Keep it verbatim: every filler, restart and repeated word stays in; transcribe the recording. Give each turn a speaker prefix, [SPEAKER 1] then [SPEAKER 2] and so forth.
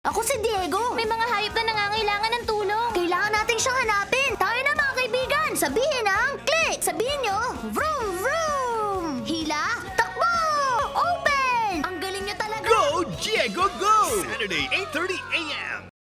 [SPEAKER 1] Ako si Diego.
[SPEAKER 2] May mga hayop na nangangailangan ng tulong.
[SPEAKER 1] Kailangan natin siyang hanapin. Tayo na mga kaibigan. Sabihin ang click. Sabihin nyo, vroom, vroom. Hila, takbo, open. Ang galing nyo talaga.
[SPEAKER 3] Go, Diego, go! Saturday, eight thirty a m